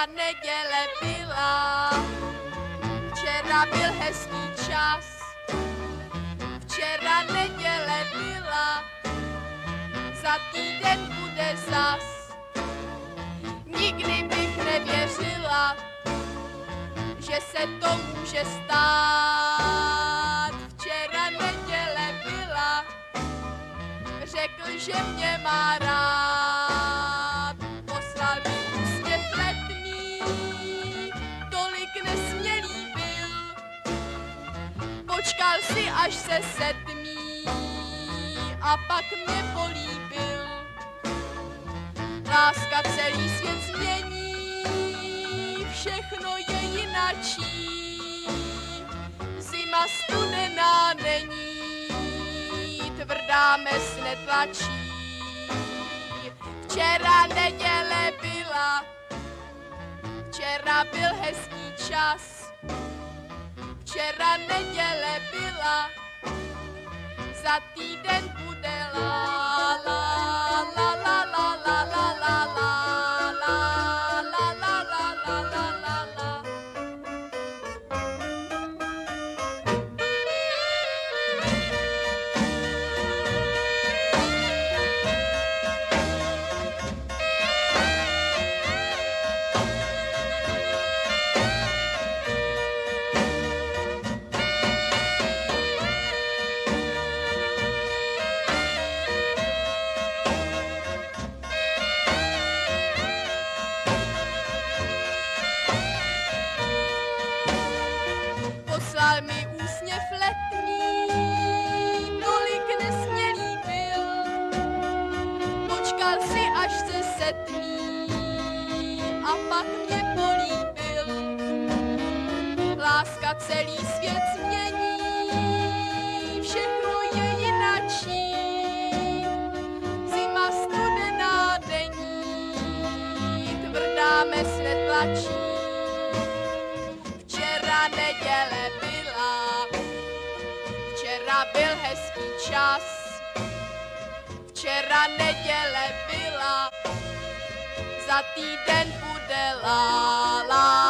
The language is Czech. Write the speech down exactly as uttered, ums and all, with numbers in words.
Včera neděle byla, včera byl hezký čas. Včera neděle byla, za týden bude zas. Nikdy bych nevěřila, že se to může stát. Včera neděle byla, řekl, že mě má rád. Poslal mi úsměv letný, tolik nesmělý byl. Počkal si, až se setmí a pak mě políbil. Láska celý svět změní, všechno je jinačí. Zima studená není, tvrdá mes netlačí. Včera neděle byla, včera byl hezký čas. Včera neděle byla, za týden bude la la la la la la la la la la la la la la la la. Poslal mi úsměv letný, tolik nesmělý byl. Počkal si, až se setmí a pak mě políbil. Láska celý svět změní, všechno je jinačí. Zima studená není, tvrdá mes netlačí. Včera neděle byla, včera byl hezký čas. Včera neděle byla, za týden bude la la.